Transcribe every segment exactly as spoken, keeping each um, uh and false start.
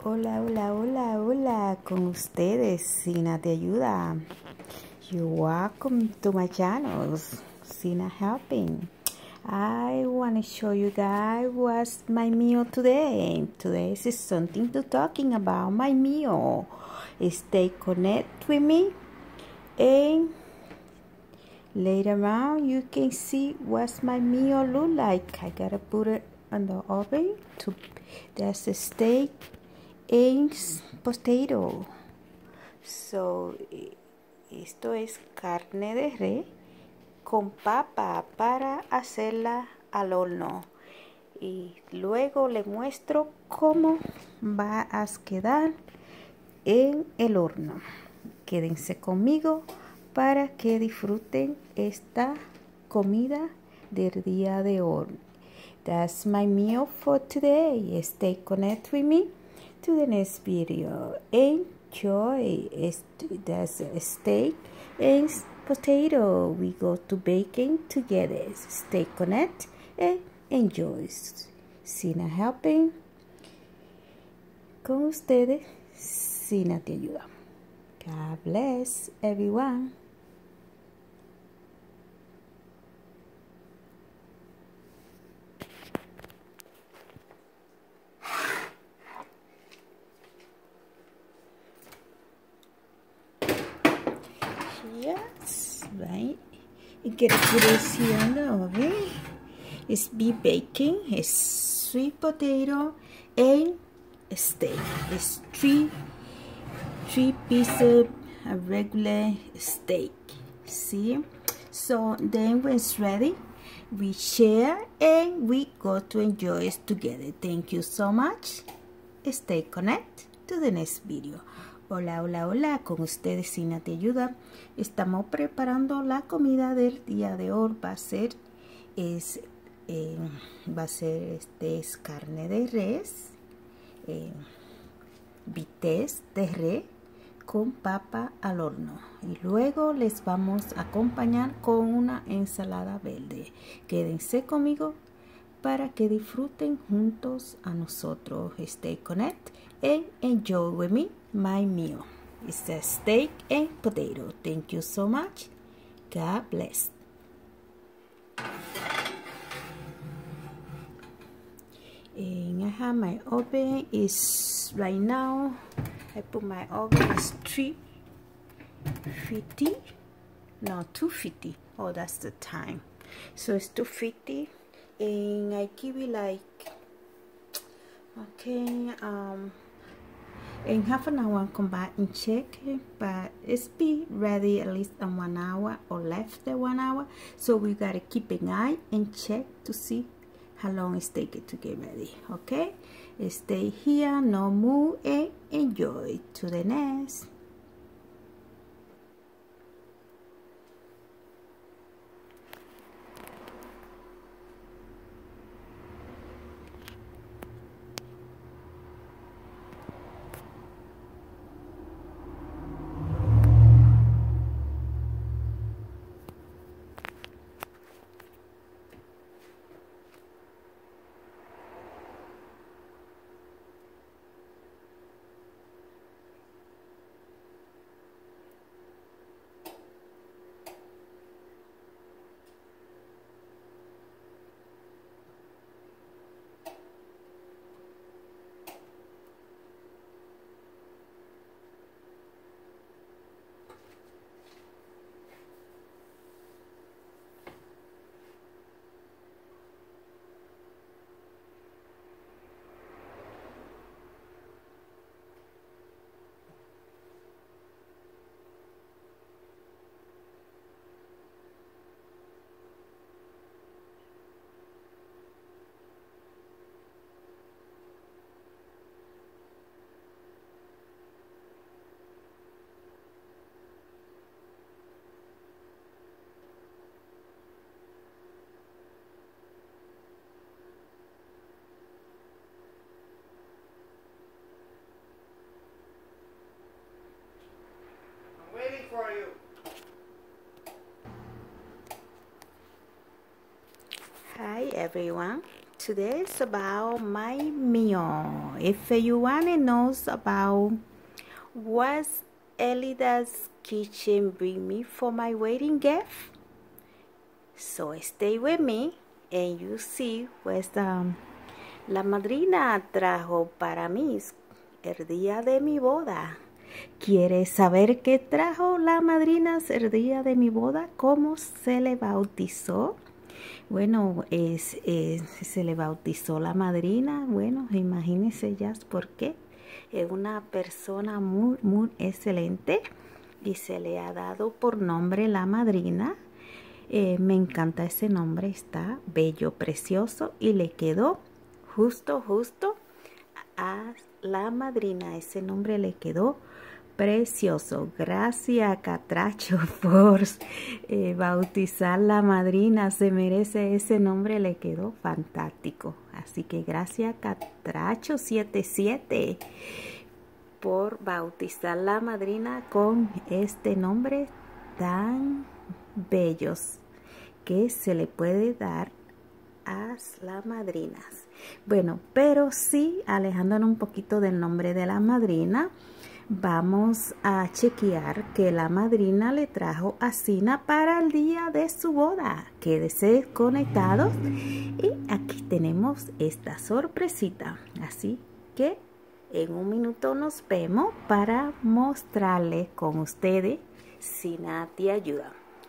Hola, hola, hola, hola, con ustedes, Sina Te Ayuda. You're welcome to my channel, Sina Helping. I want to show you guys what's my meal today. Today is something to talking about my meal. Stay connected with me, and later on you can see what's my meal look like. I gotta put it on the oven. To that's a steak and potato. So esto es carne de res con papa para hacerla al horno, y luego le muestro cómo va a quedar en el horno. Quédense conmigo para que disfruten esta comida del día de hoy. That's my meal for today. Stay connected with me to the next video. Enjoy. That's a steak and potato. We go to baking together. Stay connected and enjoy. Sina Helping. Con ustedes, Sina Te Ayuda. God bless everyone. Yes, right. You get to put this here on the oven. It's be baking. It's sweet potato and a steak. It's three three pieces of regular steak. See? So then when it's ready, we share and we go to enjoy it together. Thank you so much. Stay connected to the next video. Hola, hola, hola, con ustedes Sina Te Ayuda. Estamos preparando la comida del día de hoy. Va a ser es eh, va a ser este es carne de res, eh, bistec de res con papa al horno, y luego les vamos a acompañar con una ensalada verde. Quédense conmigo para que disfruten juntos a nosotros. Stay connected and enjoy with me my meal. It's a steak and potato. Thank you so much. God bless. And I have my oven is right now. I put my oven is three fifty. No, two fifty. Oh, that's the time. So it's two fifty. And I give it like, okay, um in half an hour come back and check it, but it's be ready at least in one hour or less than one hour. So we gotta keep an eye and check to see how long it's taking to get ready. Okay, stay here, no move, and enjoy to the next. For you. Hi everyone. today is about my meal. If you want to know about what Elida's Kitchen bring me for my wedding gift, so stay with me and you see what um, la madrina trajo para mí el día de mi boda. ¿Quieres saber qué trajo la madrina el día de mi boda? ¿Cómo se le bautizó? Bueno, es, es, se le bautizó la madrina. Bueno, imagínense ya por qué. Es una persona muy, muy excelente y se le ha dado por nombre la madrina. Eh, me encanta ese nombre, está bello, precioso y le quedó justo, justo a la madrina. Ese nombre le quedó precioso. Gracias, Catracho, por eh, bautizar la madrina. Se merece ese nombre, le quedó fantástico. Así que gracias, Catracho setenta y siete, por bautizar la madrina con este nombre tan bellos que se le puede dar a las madrinas. Bueno, pero sí, alejándonos un poquito del nombre de la madrina, vamos a chequear que la madrina le trajo a Sina para el día de su boda. Quédense conectados y aquí tenemos esta sorpresita. Así que en un minuto nos vemos para mostrarles con ustedes Sina te ayuda.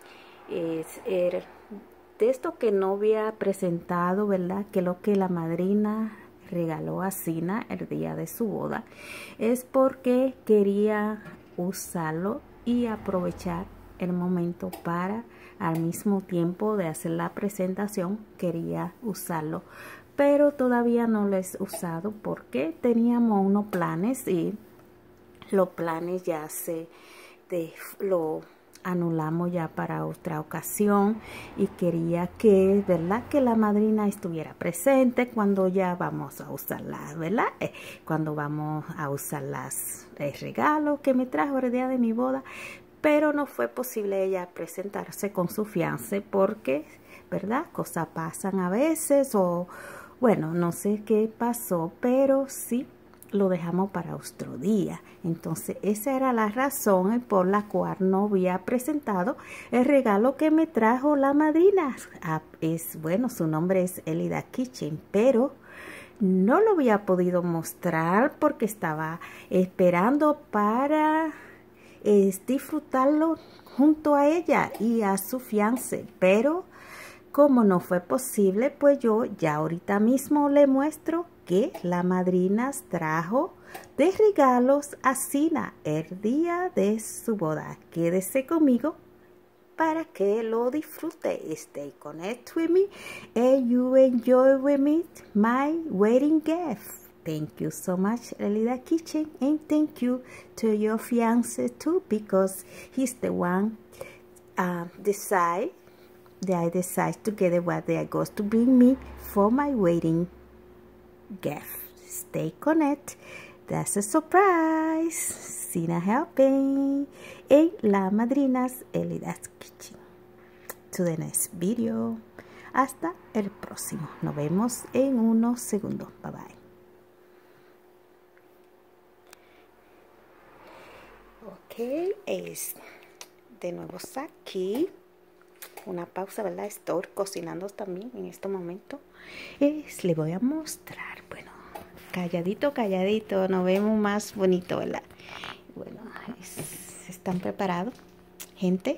Es el texto que no había presentado, ¿verdad? Que lo que la madrina regaló a Sina el día de su boda es porque quería usarlo y aprovechar el momento para, al mismo tiempo de hacer la presentación, quería usarlo, pero todavía no lo he usado porque teníamos unos planes y los planes ya se de, lo anulamos ya para otra ocasión y quería que, ¿verdad? Que la madrina estuviera presente cuando ya vamos a usarla, ¿verdad? Eh, cuando vamos a usar las el regalo que me trajo el día de mi boda, pero no fue posible ella presentarse con su fiancé porque, ¿verdad? Cosas pasan a veces o, bueno, no sé qué pasó, pero sí lo dejamos para otro día. Entonces esa era la razón por la cual no había presentado el regalo que me trajo la madrina. Ah, es bueno, su nombre es Elida Kitchen, pero no lo había podido mostrar porque estaba esperando para eh, disfrutarlo junto a ella y a su fiancé, pero como no fue posible, pues yo ya ahorita mismo le muestro que la madrina trajo de regalos a Sina el día de su boda. Quédese conmigo para que lo disfrute. Stay connected with me and you enjoy with me my wedding gift. Thank you so much, Elida Kitchen, and thank you to your fiance too, because he's the one uh, decide that I decide together what they are going to bring me for my wedding gift. Stay connected. That's a surprise. Sina helping en la madrinas Elida's Kitchen. To the next video. Hasta el próximo. Nos vemos en unos segundos. Bye bye. Ok, es de nuevo aquí. Una pausa, ¿verdad? Estoy cocinando también en este momento. Es, le voy a mostrar. Bueno, calladito, calladito. Nos vemos más bonito, ¿verdad? Bueno, es, ¿están preparados, gente?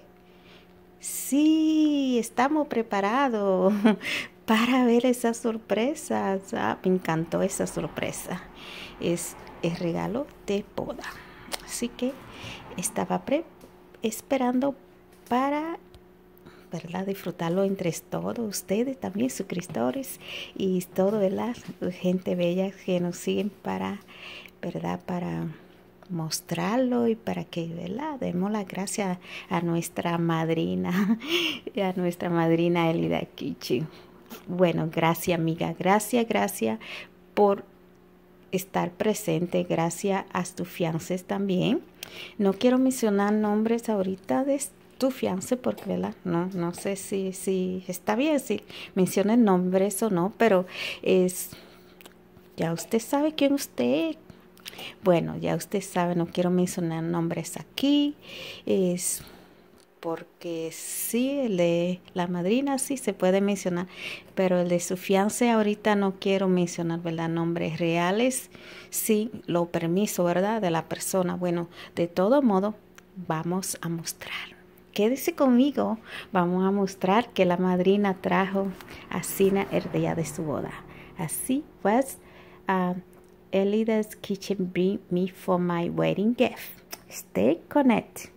Sí, estamos preparados para ver esas sorpresas. Ah, me encantó esa sorpresa. Es el regalo de boda. Así que estaba pre esperando para, ¿verdad? Disfrutarlo entre todos ustedes, también suscriptores y todo, ¿verdad? Gente bella que nos siguen para, ¿verdad? Para mostrarlo y para que, ¿verdad? Demos las gracias a nuestra madrina, a nuestra madrina Elida Kitchen. Bueno, gracias, amiga. Gracias, gracias por estar presente. Gracias a tus fiances también. No quiero mencionar nombres ahorita de tu fiancé, porque, ¿verdad? No, no sé si, si está bien, si menciona nombres o no, pero es, ya usted sabe quién usted. Bueno, ya usted sabe, no quiero mencionar nombres aquí, es porque sí, el de la madrina sí se puede mencionar, pero el de su fiancé ahorita no quiero mencionar, ¿verdad? Nombres reales, sí, lo permiso, ¿verdad? De la persona. Bueno, de todo modo, vamos a mostrar. Quédese conmigo, vamos a mostrar que la madrina trajo a Sina el día de su boda. Así pues, uh, Elida's Kitchen bring me for my wedding gift. Stay connected.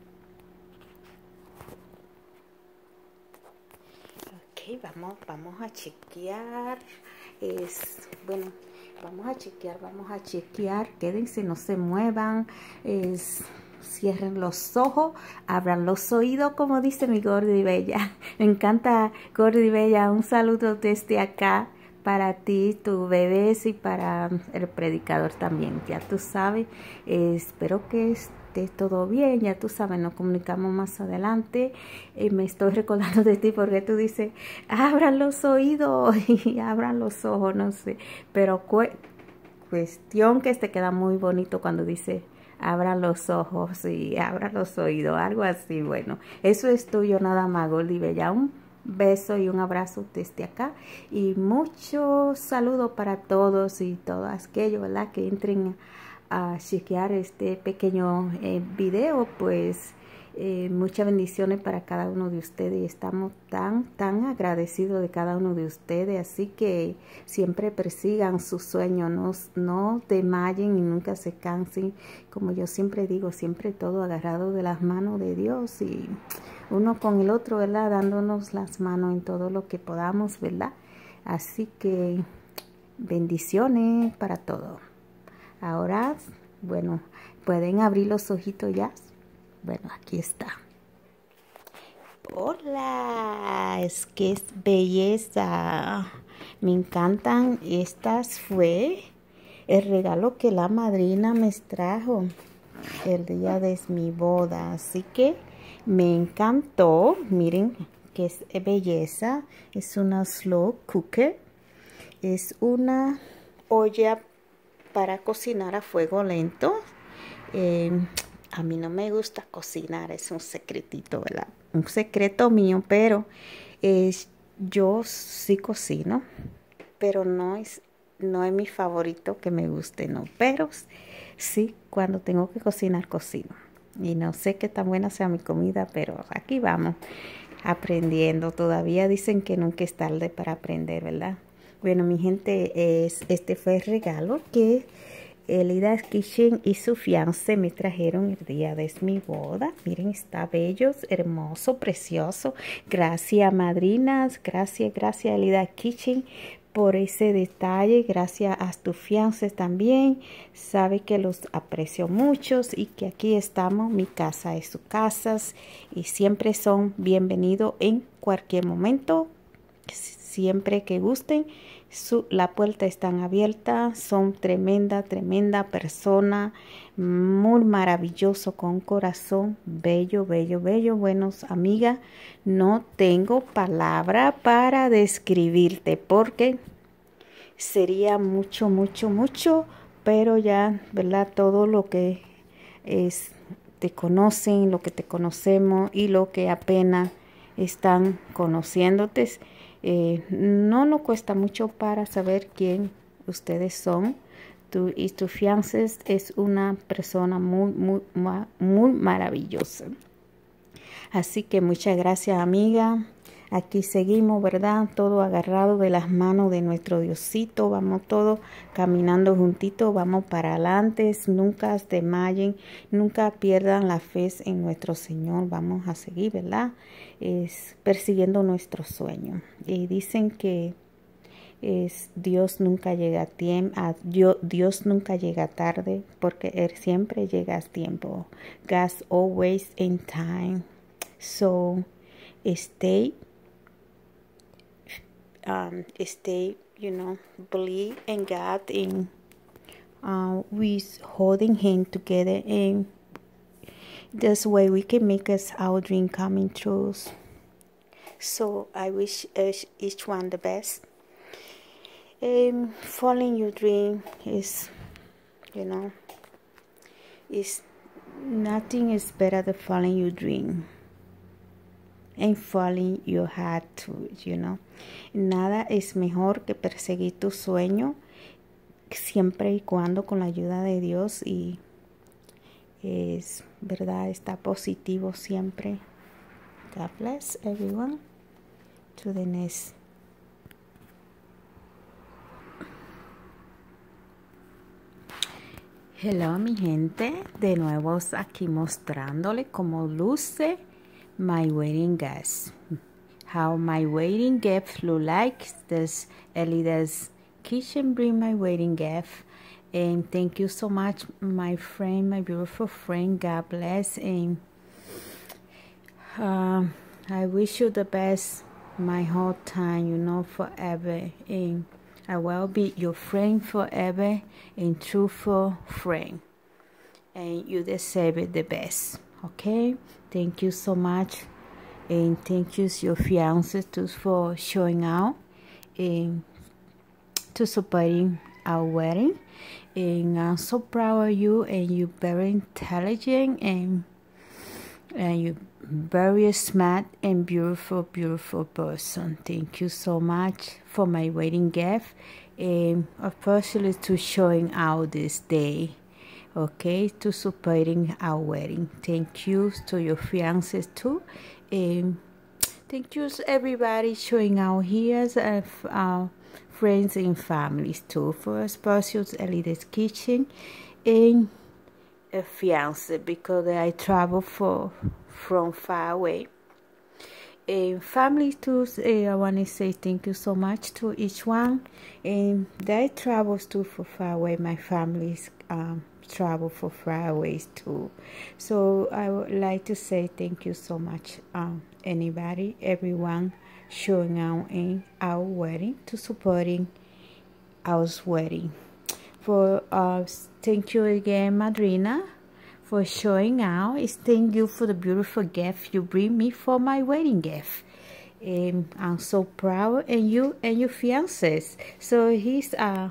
Ok, vamos, vamos a chequear. Es, bueno, vamos a chequear, vamos a chequear. Quédense, no se muevan. Es, cierren los ojos, abran los oídos, como dice mi Gordi Bella. Me encanta, Gordi Bella. Un saludo desde acá para ti, tu bebé, y para el predicador también. Ya tú sabes, eh, espero que esté todo bien. Ya tú sabes, nos comunicamos más adelante. Eh, me estoy recordando de ti porque tú dices, abran los oídos y abran los ojos, no sé. Pero cu cuestión que te queda muy bonito cuando dice, abran los ojos y abran los oídos, algo así. Bueno, eso es tuyo nada más, Gordi Bella. Un beso y un abrazo desde acá y muchos saludos para todos y todas aquellos, ¿verdad?, que entren a chequear este pequeño eh, video. Pues eh, muchas bendiciones para cada uno de ustedes y estamos tan tan agradecidos de cada uno de ustedes, así que siempre persigan sus sueños, no, no desmayen y nunca se cansen, como yo siempre digo, siempre todo agarrado de las manos de Dios y uno con el otro, ¿verdad?, dándonos las manos en todo lo que podamos, ¿verdad? Así que bendiciones para todos. Ahora, bueno, pueden abrir los ojitos ya. Bueno, aquí está. Hola, es que es belleza. Me encantan. Estas fue el regalo que la madrina me trajo el día de mi boda, así que me encantó. Miren que es belleza. Es una slow cooker. Es una olla para cocinar a fuego lento. Eh, a mí no me gusta cocinar, es un secretito, ¿verdad? Un secreto mío, pero eh, yo sí cocino, pero no es, no es mi favorito que me guste, no. Pero sí, cuando tengo que cocinar, cocino. Y no sé qué tan buena sea mi comida, pero aquí vamos, aprendiendo. Todavía dicen que nunca es tarde para aprender, ¿verdad? Bueno, mi gente, es, este fue el regalo que Elida's Kitchen y su fiancé me trajeron el día de mi boda. Miren, está bello, hermoso, precioso. Gracias, madrinas. Gracias, gracias, Elida's Kitchen, por ese detalle. Gracias a tu fiancé también. Sabe que los aprecio mucho y que aquí estamos. Mi casa es su casa y siempre son bienvenidos en cualquier momento. Siempre que gusten, su, la puerta está abierta. Son tremenda, tremenda persona, muy maravilloso, con corazón bello, bello, bello. Buenos, amiga, no tengo palabra para describirte porque sería mucho, mucho, mucho, pero ya, ¿verdad? Todo lo que es, te conocen, lo que te conocemos y lo que apenas están conociéndote. Eh, no nos cuesta mucho para saber quién ustedes son. Tú y tu fiancé es una persona muy, muy, muy maravillosa. Así que muchas gracias, amiga. Aquí seguimos, ¿verdad? Todo agarrado de las manos de nuestro Diosito. Vamos todos caminando juntitos. Vamos para adelante. Nunca desmayen. Nunca pierdan la fe en nuestro Señor. Vamos a seguir, ¿verdad? Es persiguiendo nuestros sueños. Y dicen que es Dios nunca llega a tiempo. Dios, Dios nunca llega tarde porque Él siempre llega a tiempo. God's always in time. So, stay. Um, stay, you know, believe in God, and uh, we holding hand together, and This way we can make us our dream coming true. So I wish each, each one the best. Um, following your dream is, you know, is nothing is better than following your dream and following your heart too, you know. Nada es mejor que perseguir tu sueño, siempre y cuando con la ayuda de Dios, y es verdad, está positivo siempre. God bless everyone. To the next. Hello mi gente, de nuevo aquí mostrándole cómo luce my wedding gift. How my wedding gift look like. This Elida's Kitchen bring my wedding gift. And thank you so much, my friend, my beautiful friend. God bless. And uh, I wish you the best my whole time, you know, forever. And I will be your friend forever and truthful friend. And you deserve it the best. Okay? Thank you so much. And thank you, your fiancé, too, for showing out and to supporting our wedding. And I'm so proud of you, and you're very intelligent, and and you're very smart and beautiful, beautiful person. Thank you so much for my wedding gift, and especially to showing out this day, okay, to supporting our wedding. Thank you to your fiancés too, and thank you to everybody showing out here, as uh, friends and families too, for especially Elida's Kitchen and a fiance, because I travel for from far away. And family too, uh, I want to say thank you so much to each one. And they travels too for far away. My families um, travel for far away too. So I would like to say thank you so much, um, anybody, everyone showing out in our wedding, to supporting our wedding. For uh, thank you again, Madrina, for showing out. It's thank you for the beautiful gift you bring me for my wedding gift. And I'm so proud, and you and your fiancés. So he's uh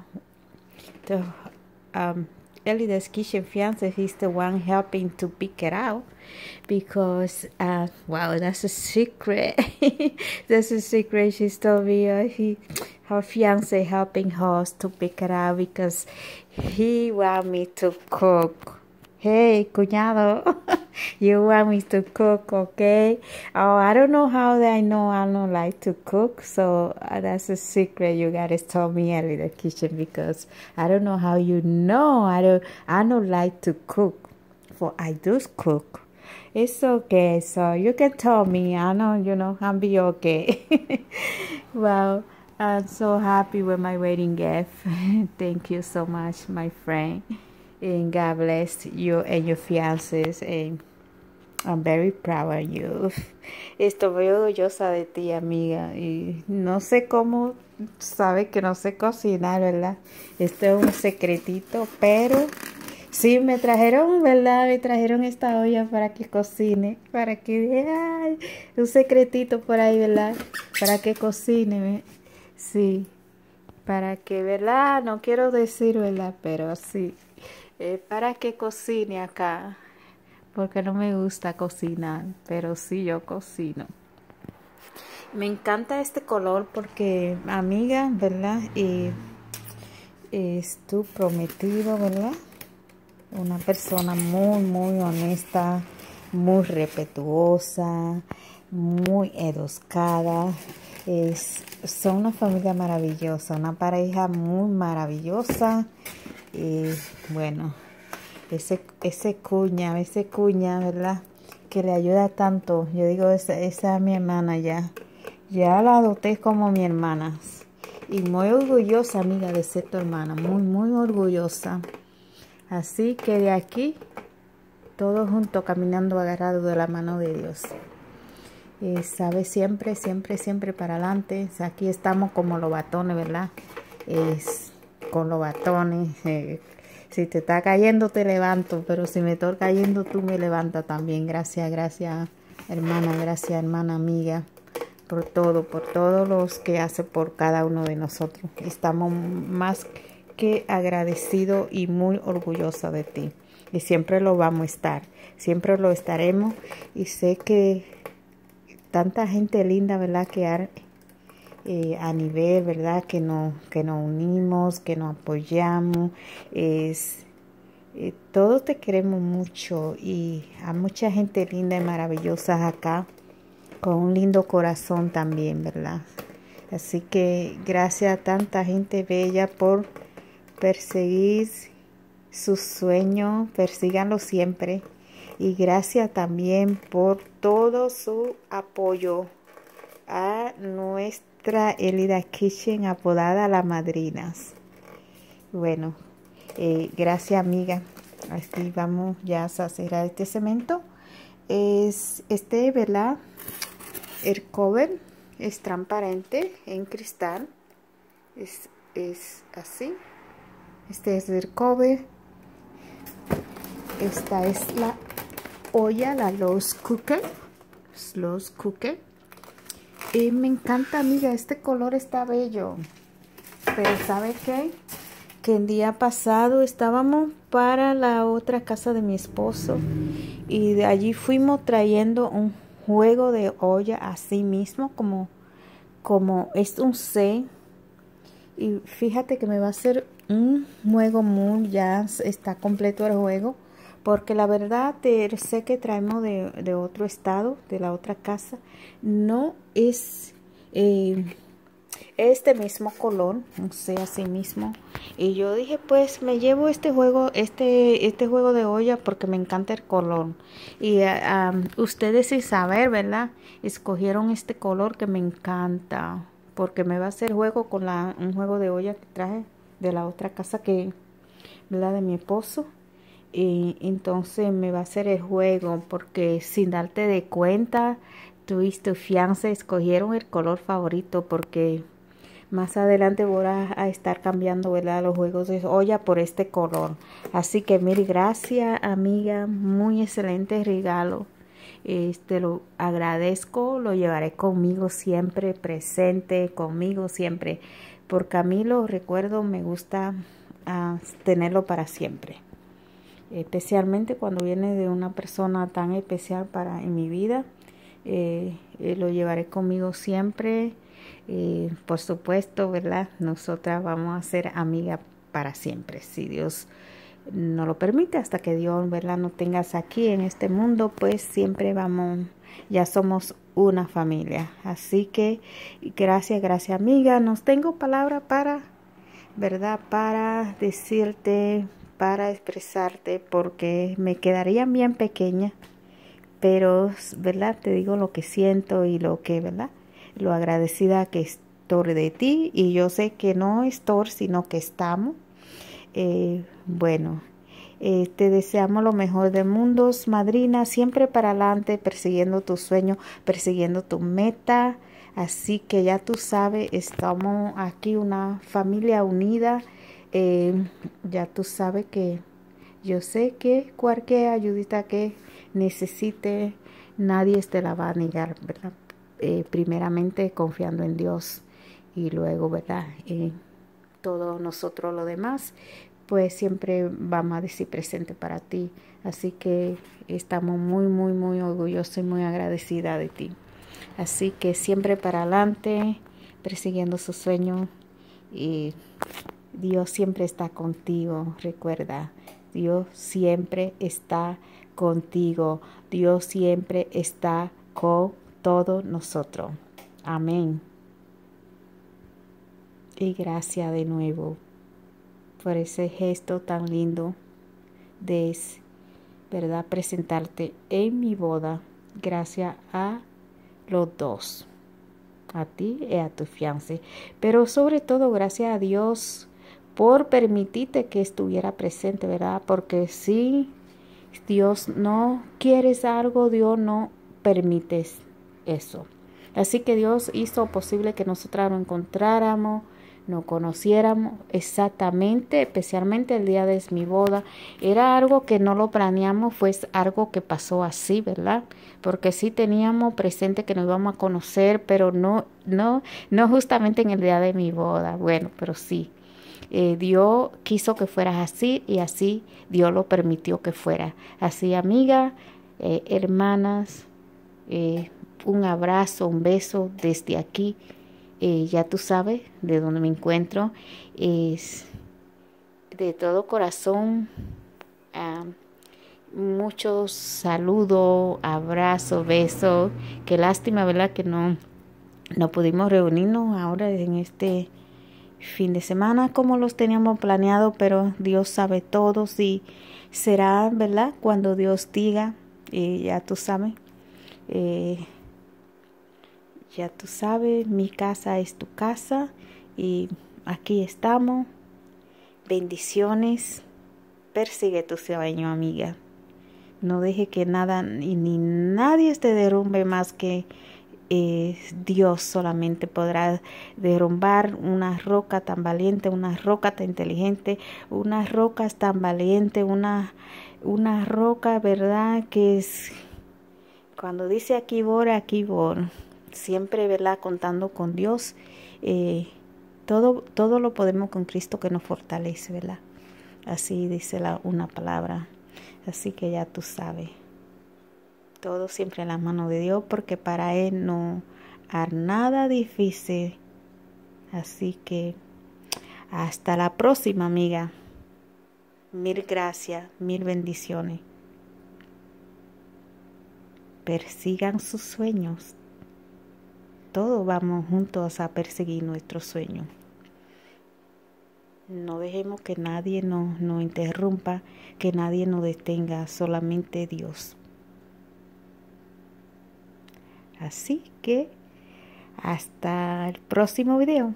the um Elida's Kitchen fiance. He's the one helping to pick it out, because uh wow, that's a secret. That's a secret. She's told me uh, he her fiance helping her to pick it out, because he want me to cook. Hey, cuñado, you want me to cook, okay? Oh, I don't know how I know I don't like to cook, so uh, that's a secret. You guys told me earlier in the kitchen, because I don't know how you know. I don't. I don't like to cook, for I do cook. It's okay, so you can tell me. I know, you know, I'll be okay. Well, I'm so happy with my wedding gift. Thank you so much, my friend. And God bless you and your fiancés. And I'm very proud of you. Estoy muy orgullosa de ti, amiga. Y no sé cómo, sabe que no sé cocinar, ¿verdad? Esto es un secretito, pero sí me trajeron, ¿verdad? Me trajeron esta olla para que cocine, para que, ay, un secretito por ahí, ¿verdad? Para que cocine, sí, para que, ¿verdad? No quiero decir, ¿verdad? Pero sí. Eh, para que cocine acá, porque no me gusta cocinar, pero sí yo cocino. Me encanta este color porque, amiga, ¿verdad? Y es tu prometido, ¿verdad? Una persona muy, muy honesta, muy respetuosa, muy educada. Es, son una familia maravillosa, una pareja muy maravillosa. Y bueno, ese, ese cuña, ese cuña, ¿verdad? Que le ayuda tanto. Yo digo, esa, esa es mi hermana ya. Ya la adopté como mi hermana. Y muy orgullosa, amiga, de ser tu hermana. Muy, muy orgullosa. Así que de aquí, todos juntos caminando agarrados de la mano de Dios. Y sabe, siempre, siempre, siempre para adelante. Aquí estamos como los batones, ¿verdad? Es... con los batones, eh, Si te está cayendo, te levanto, pero si me está cayendo, tú me levantas también. Gracias, gracias, hermana, gracias, hermana, amiga, por todo, por todos los que hace por cada uno de nosotros. Estamos más que agradecidos y muy orgullosos de ti. Y siempre lo vamos a estar, siempre lo estaremos. Y sé que tanta gente linda, ¿verdad? Que ha, eh, a nivel, ¿verdad? Que nos, que nos unimos, que nos apoyamos. Es, eh, todos te queremos mucho y a mucha gente linda y maravillosa acá, con un lindo corazón también, ¿verdad? Así que gracias a tanta gente bella por perseguir sus sueños, persíganlo siempre. Y gracias también por todo su apoyo a nuestra Elida Kitchen, apodada La Madrinas. Bueno, eh, gracias, amiga. Aquí vamos ya a hacer este cemento. Es este, ¿verdad? El cover es transparente en cristal. Es, es así. Este es el cover. Esta es la olla, la Lowe's Cooker. Lowe's Cooker. Y me encanta, amiga. Este color está bello. Pero ¿sabe qué? Que el día pasado estábamos para la otra casa de mi esposo. Y de allí fuimos trayendo un juego de olla así mismo. Como, como es un C. Y fíjate que me va a hacer un juego muy, ya está completo el juego. Porque la verdad, el sé que traemos de, de otro estado, de la otra casa, no es eh, este mismo color, no sé, así mismo. Y yo dije, pues me llevo este juego, este, este juego de olla porque me encanta el color. Y uh, um, ustedes sin saber, ¿verdad? Escogieron este color que me encanta. Porque me va a hacer juego con la, un juego de olla que traje de la otra casa que, ¿verdad? De mi esposo. Y entonces me va a hacer el juego porque sin darte de cuenta, tú y tu fiancé escogieron el color favorito porque más adelante voy a, a estar cambiando, ¿verdad? Los juegos de olla por este color. Así que mil gracias, amiga, muy excelente regalo. Este lo agradezco, lo llevaré conmigo siempre, presente conmigo siempre, porque a mí lo recuerdo, me gusta uh, tenerlo para siempre. Especialmente cuando viene de una persona tan especial para en mi vida, eh, eh, lo llevaré conmigo siempre. Eh, por supuesto, ¿verdad? Nosotras vamos a ser amigas para siempre, si Dios nos lo permite, hasta que Dios, ¿verdad?, nos tengas aquí en este mundo, pues siempre vamos, ya somos una familia. Así que gracias, gracias, amiga. No tengo palabra para, ¿verdad?, para decirte, para expresarte, porque me quedaría bien pequeña, pero, ¿verdad?, te digo lo que siento y lo que, ¿verdad?, lo agradecida que estoy de ti, y yo sé que no estoy, sino que estamos. Eh, bueno, eh, te deseamos lo mejor de mundos, madrina, siempre para adelante, persiguiendo tu sueño, persiguiendo tu meta. Así que ya tú sabes, estamos aquí una familia unida. Eh, ya tú sabes que yo sé que cualquier ayudita que necesite, nadie te la va a negar, ¿verdad? Eh, primeramente confiando en Dios y luego, ¿verdad? Eh, todo nosotros lo demás, pues siempre vamos a decir presente para ti. Así que estamos muy, muy, muy orgullosos y muy agradecidas de ti. Así que siempre para adelante, persiguiendo sus sueños, y Dios siempre está contigo. Recuerda, Dios siempre está contigo. Dios siempre está con todos nosotros. Amén. Y gracias de nuevo por ese gesto tan lindo de, ¿verdad?, presentarte en mi boda. Gracias a los dos, a ti y a tu fiancé, pero sobre todo gracias a Dios por permitirte que estuviera presente, ¿verdad? Porque si Dios no quiere algo, Dios no permite eso. Así que Dios hizo posible que nosotras nos encontráramos, nos conociéramos exactamente, especialmente el día de mi boda. Era algo que no lo planeamos, fue algo que pasó así, ¿verdad? Porque sí teníamos presente que nos íbamos a conocer, pero no, no, no justamente en el día de mi boda. Bueno, pero sí. Eh, Dios quiso que fueras así y así Dios lo permitió que fuera. Así, amiga, eh, hermanas, eh, un abrazo, un beso desde aquí. Eh, ya tú sabes de dónde me encuentro. Es de todo corazón. Um, muchos saludos, abrazos, besos. Qué lástima, ¿verdad? Que no, no pudimos reunirnos ahora en este fin de semana como los teníamos planeado, pero Dios sabe todo. Si será, ¿verdad? Cuando Dios diga, eh, ya tú sabes. Eh, Ya tú sabes, mi casa es tu casa y aquí estamos. Bendiciones. Persigue tu sueño, amiga. No deje que nada ni, ni nadie te derrumbe más que eh, Dios solamente podrá derrumbar una roca tan valiente, una roca tan inteligente, unas rocas tan valientes, una, una roca, ¿verdad? Que es, cuando dice aquí voy, aquí voy. Siempre, ¿verdad? Contando con Dios, eh, todo, todo lo podemos con Cristo que nos fortalece, ¿verdad? Así dice la, una palabra. Así que ya tú sabes. Todo siempre en la mano de Dios, porque para Él no hay nada difícil. Así que hasta la próxima, amiga. Mil gracias, mil bendiciones. Persigan sus sueños. Todos vamos juntos a perseguir nuestros sueños. No dejemos que nadie nos, nos interrumpa, que nadie nos detenga, solamente Dios. Así que hasta el próximo video.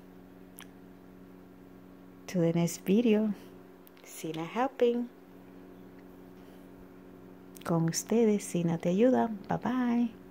To the next video. Sina Helping. Con ustedes, Sina te ayuda. Bye bye.